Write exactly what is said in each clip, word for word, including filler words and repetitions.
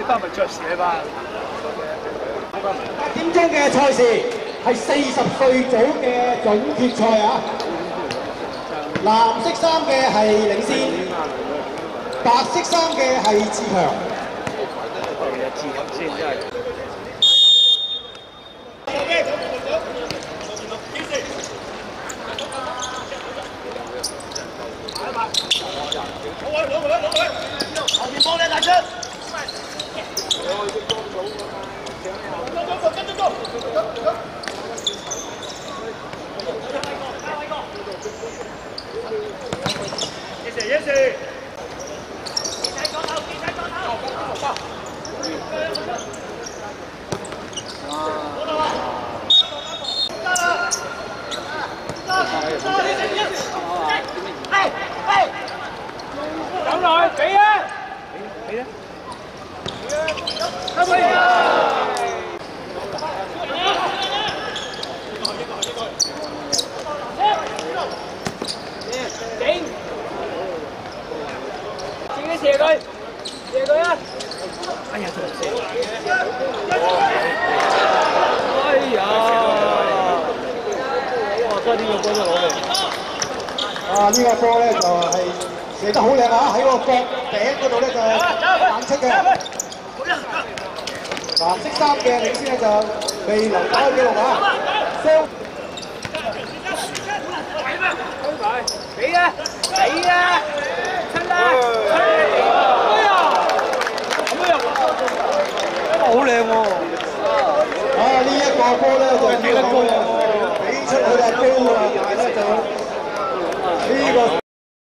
班咪着鞋班。 八點鐘嘅賽事係四十歲組嘅總決賽啊！藍色衫嘅係領先，白色衫嘅係志強。 志強先真係。 後面幫你大出。Yes yes。記仔左頭，記仔左頭。得啦。走落去，俾啊！俾啊！得唔得？頂！自己射佢，射佢啊！哎呀，仲射！哎呀！哇，多啲個波都攞嚟。 啊！呢個波咧就係。 射得好靚啊！喺個角頂嗰度咧就反出嘅。藍色衫嘅領先咧就未留打開記錄啊！雙俾啊！俾啊！出啦！哎呀！咁樣好靚喎！ 啊！呢一個波咧就幾得高啊！俾出去就高啊，但係咧就呢個。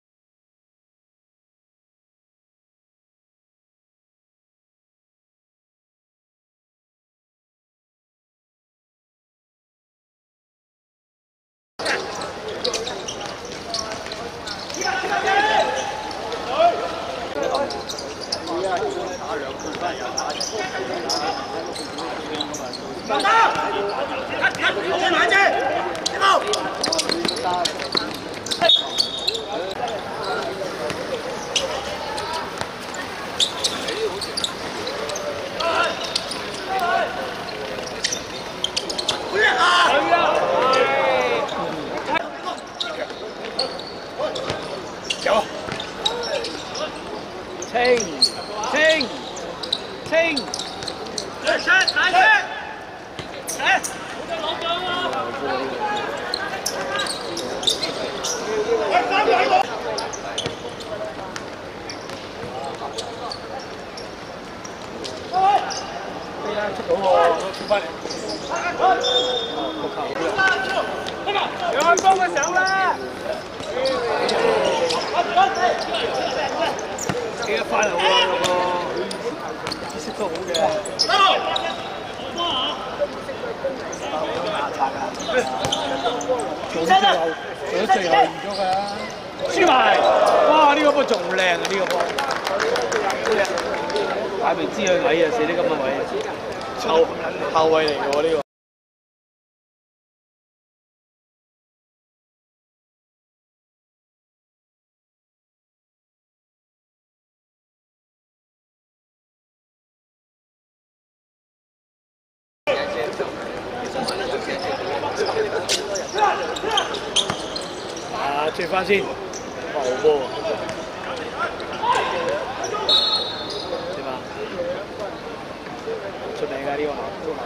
清清清， 大出大出，嚟！好嘅攞獎啊！喂，翻嚟喎！ 依家出到喎，出翻嚟。有幫佢上啦！幾多快樂喎嗰個，意識都好嘅。做最後，做咗最後完咗㗎。輸埋，哇！呢個波仲靚啊！呢個波，擺明知佢矮啊，射啲咁嘅位，後後衞嚟㗎喎呢個。 啊，追翻先，哇好波喎！點啊？出名㗎呢個校，呢個校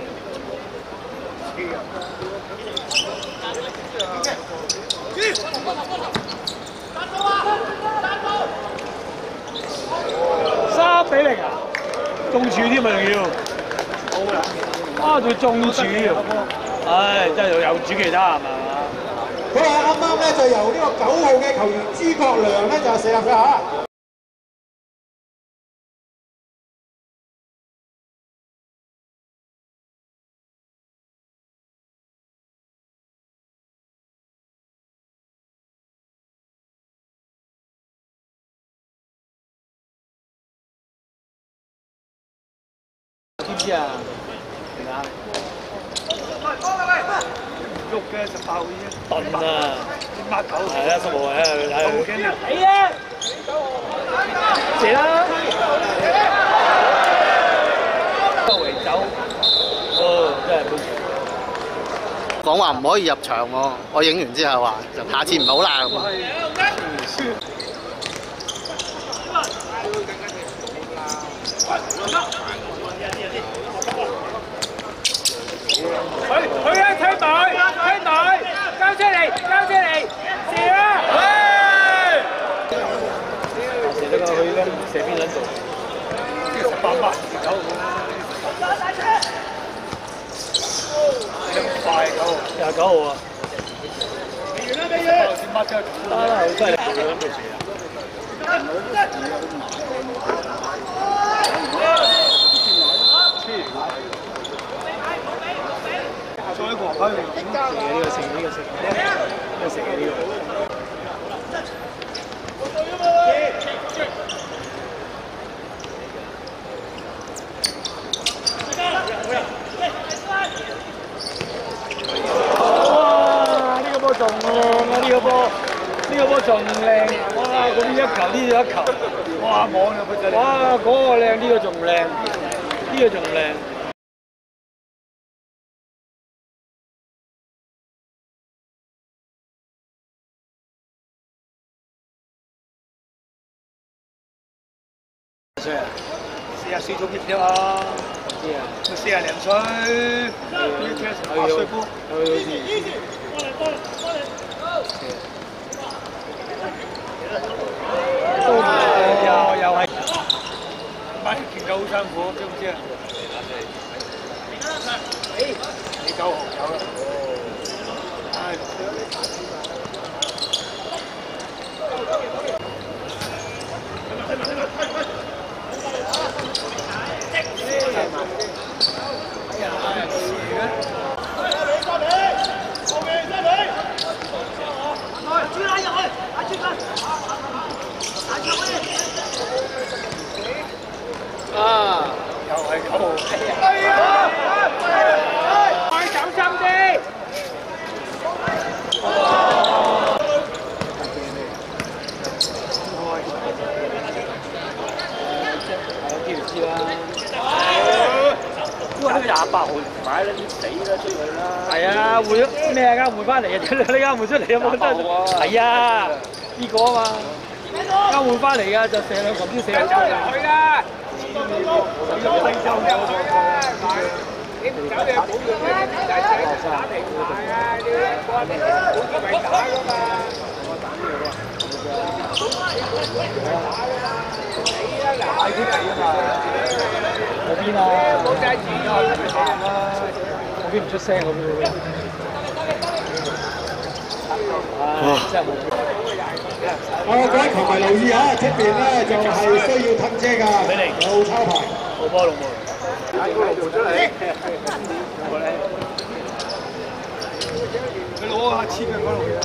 三比零啊！中柱添啊，仲要，啊仲中柱，唉，真係有主其他係嘛？ 佢話啱啱咧就由呢個九號嘅球員諸葛亮咧就射入嘅嚇。 知唔知啊？明啊？喐嘅就爆嘅啫。燉啊！抹狗係啊，十號位啊，你睇佢。你啊！射啦！ 話唔可以入場喎。我影完之後話，下次唔好啦咁。 佢佢啊，聽隊聽隊，交出嚟交出嚟，射啊！ 射這個佢應該射邊撚度？十八八九。快九廿九號啊！未完啦，未完！先抹咗，得啦，好犀利，做緊咩事啊？再一個黃牌嚟，呢個食呢個食呢個食呢個。仲靚啊！呢個波，呢個波仲靚，哇！嗰邊一球，呢度一球，哇！網入去就，哇！嗰個靚，呢個仲靚，呢個仲靚。幾歲啊？四十四做幾條啊？唔知啊。四十零歲，呢踢八歲波。都唔係又又係買拳腳好辛苦，知唔知啊？你九號有啦，唉。啊！又係九號。哎呀！快小心啲！幾條知啦？都係廿八號買啦，死啦出去啦！係啊，換咩啊？啱換翻嚟啊！你啱換出嚟有冇真？係啊，呢個啊嘛，啱換翻嚟㗎，就射兩球先射兩球去啦！你唔走你係冇用嘅，仔仔打平埋啊！你個好似為打㗎嘛。大啲地啊嘛。嗰邊啊？冇仔錢啊！嗰邊唔出聲嗰邊。唉，真係冇。 啊，各位球迷留意下，出邊咧就係需要褪遮㗎， 俾你有抄牌。 冇波龍門。 帶個龍門出嚟。 佢攞下簽嘅嗰度嘅。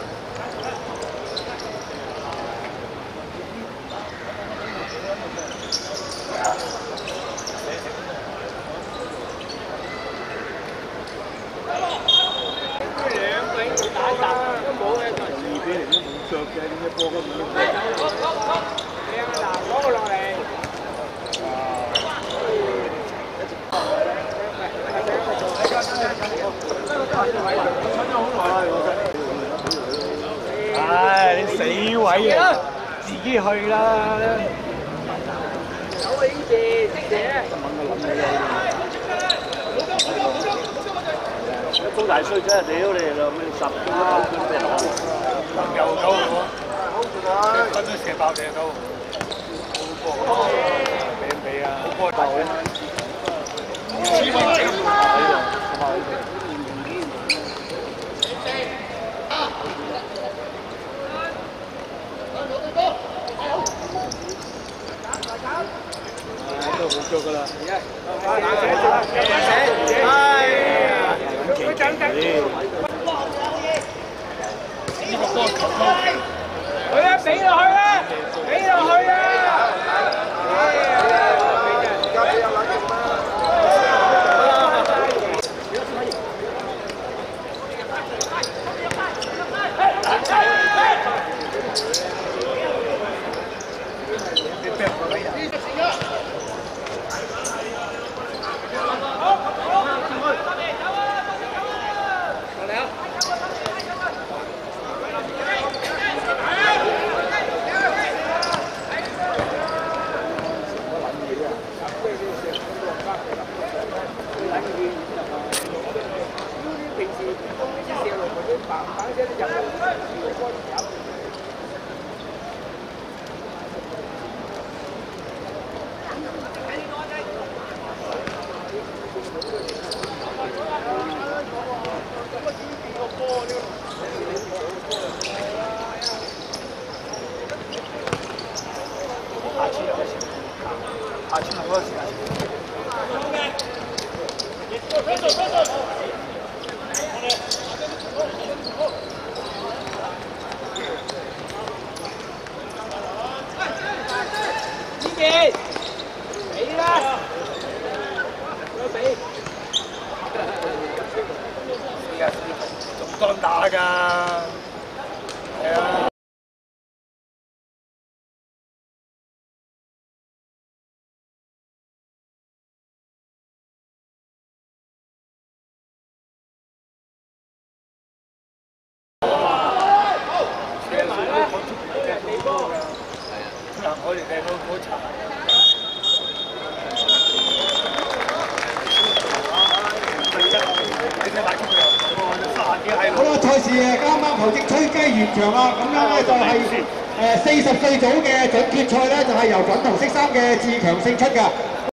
腳嘅點解波咁唔靚啊！嗱，攞個落嚟。唉，你死位啊！自己去啦。有你字，識寫。高大衰真係屌你啦！咩十九半咩攞？又九喎，分都射爆射到，好波，俾唔俾啊？好波爆嘅，黐翻嚟咁啊！都好足噶啦，哎呀，佢等等。呢個波球波，佢啊俾落去啦，俾落去啊！ 下次嗰個時間。 呢邊，俾啦，俾。 四啊四，仲當打㗎，係啊。我哋睇到好慘。 好啦，賽事誒啱啱球證吹雞完場啦，咁樣咧就係誒四十歲組嘅準決賽咧，就係由粉紅色衫嘅志強勝出㗎。